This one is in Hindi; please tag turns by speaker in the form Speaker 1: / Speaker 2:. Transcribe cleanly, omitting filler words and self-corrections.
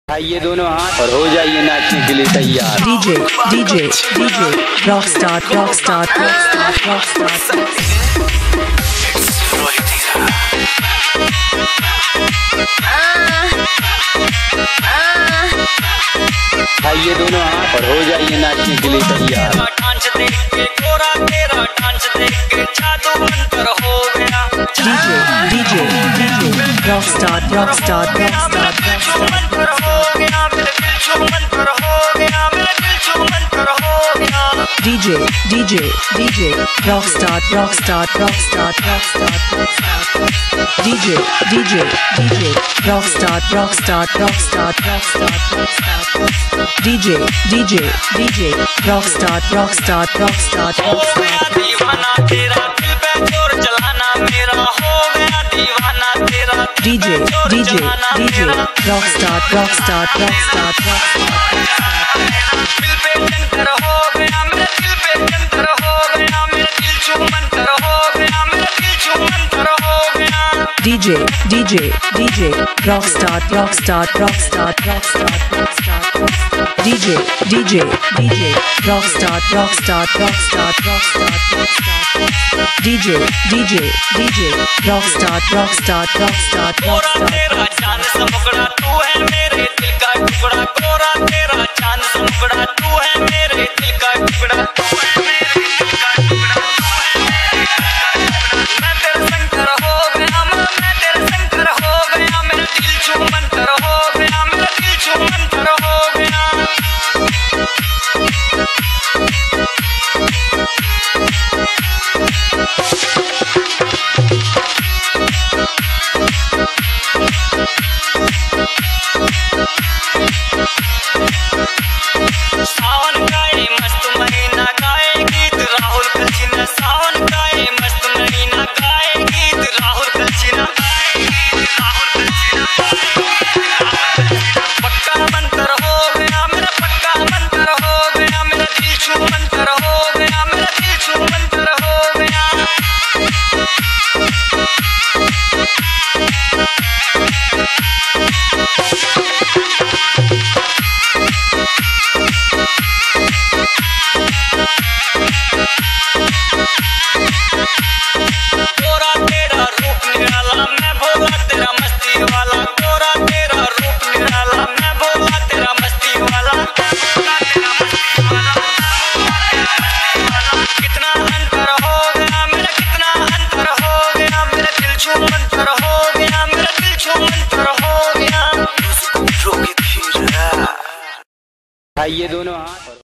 Speaker 1: आइए दोनों हाथ और हो जाइए नाचने के लिए तैयार।
Speaker 2: DJ DJ DJ rockstar rockstar rockstar rockstar.
Speaker 1: आइए दोनों हाथ और हो जाइए नाचने के लिए तैयार।
Speaker 3: डांस देख के गोरा तेरा डांस देख के जादू मंतर हो गया।
Speaker 2: DJ DJ DJ rockstar rockstar rockstar
Speaker 3: मंतर हो गया, मेरे दिल छू मंतर हो गया, मेरे दिल छू मंतर हो गया।
Speaker 2: DJ DJ DJ rockstar rockstar rockstar rockstar rockstar. DJ DJ DJ rockstar rockstar rockstar rockstar rockstar. DJ DJ DJ rockstar rockstar rockstar
Speaker 3: हो गया
Speaker 2: रॉकस्टार।
Speaker 3: दीवाना तेरा दिल पे जोर चलाना मेरा, हो गया दीवाना तेरा
Speaker 2: DJ DJ DJ rockstar rockstar rockstar rockstar.
Speaker 3: दिल पे जंतर हो गया, मेरे दिल पे जंतर हो गया, मेरे दिल छू मंतर हो गया, मेरे दिल छू मंतर हो गया।
Speaker 2: DJ DJ DJ rockstar rockstar rockstar rockstar rockstar. DJ DJ DJ rockstar rockstar rockstar rockstar rockstar. DJ DJ DJ rockstar rockstar rockstar
Speaker 3: गोरा तेरा
Speaker 2: रॉकस्टार।
Speaker 3: चांद सा मुखड़ा तू है मेरे दिल का टुकड़ा, गोरा तेरा चांद सा मुखड़ा तू है मेरे दिल का टुकड़ा, तू है मेरे दिल का टुकड़ा, तू है मेरे दिल का टुकड़ा। मैं तेरे संकर हो गया, मैं तेरे संकर हो गया, मेरा दिल छू मंतर हो गया, मेरा दिल छू मंतर हो गया। सावन का ये मस्त महीना गाए गीत राहुल कलसीना, सावन का ये मस्त महीना गाए गीत राहुल कलसीना, गाए गीत राहुल कलसीना, गाए गीत राहुल कलसीना। पक्का मंतर हो गया मेरा, पक्का मंतर हो गया, मेरा दिल छू मंतर हो गया, मेरा दिल छू मंतर हो गया। गोरा तेरा रूप निराला, मैं भोला तेरा मस्ती वाला, गोरा तेरा रूप निराला, मैं भोला तेरा मस्ती वाला, भोला तेरा मस्ती वाला, भोला तेरा मस्ती वाला। कितना अंतर हो गया मेरा, कितना अंतर हो गया, मेरा दिल छू मंतर हो गया, मेरा दिल छू मंतर हो गया।
Speaker 1: आइए दोनों हाथ।